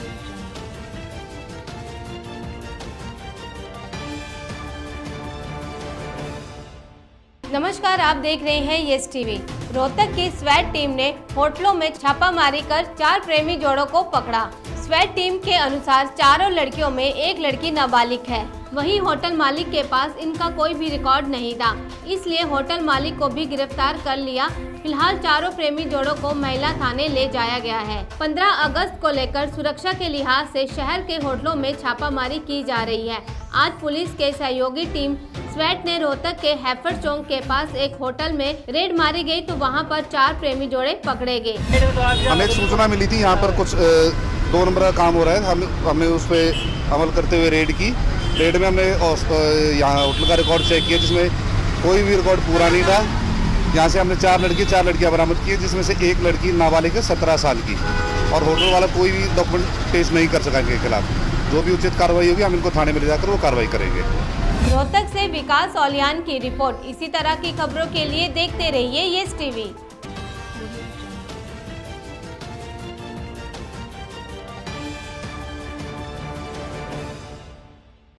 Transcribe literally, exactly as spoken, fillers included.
नमस्कार, आप देख रहे हैं यस टीवी। रोहतक की स्वैट टीम ने होटलों में छापामारी कर चार प्रेमी जोड़ों को पकड़ा। स्वैट टीम के अनुसार चारों लड़कियों में एक लड़की नाबालिग है। वहीं होटल मालिक के पास इनका कोई भी रिकॉर्ड नहीं था, इसलिए होटल मालिक को भी गिरफ्तार कर लिया। फिलहाल चारों प्रेमी जोड़ों को महिला थाने ले जाया गया है। पंद्रह अगस्त को लेकर सुरक्षा के लिहाज से शहर के होटलों में छापामारी की जा रही है। आज पुलिस के सहयोगी टीम स्वैट ने रोहतक के हैफर चौक के पास एक होटल में रेड मारी गई तो वहां पर चार प्रेमी जोड़े पकड़े गए। हमें एक सूचना मिली थी, यहाँ पर कुछ दो नंबर का काम हो रहा है। हम हमने उस पर अमल करते हुए रेड की। रेड में हमने यहाँ होटल का रिकॉर्ड चेक किया, जिसमें कोई भी रिकॉर्ड पूरा नहीं था। यहाँ से हमने चार लड़की चार लड़कियाँ बरामद की, जिसमें से एक लड़की नाबालिग है सत्रह साल की, और होटल वाला कोई भी डॉक्यूमेंट पेश नहीं कर सका इनके खिलाफ। जो भी उचित कार्रवाई होगी हम इनको थाने में ले जाकर वो कार्रवाई करेंगे। रोहतक से विकास औलियान की रिपोर्ट। इसी तरह की खबरों के लिए देखते रहिए यस टीवी।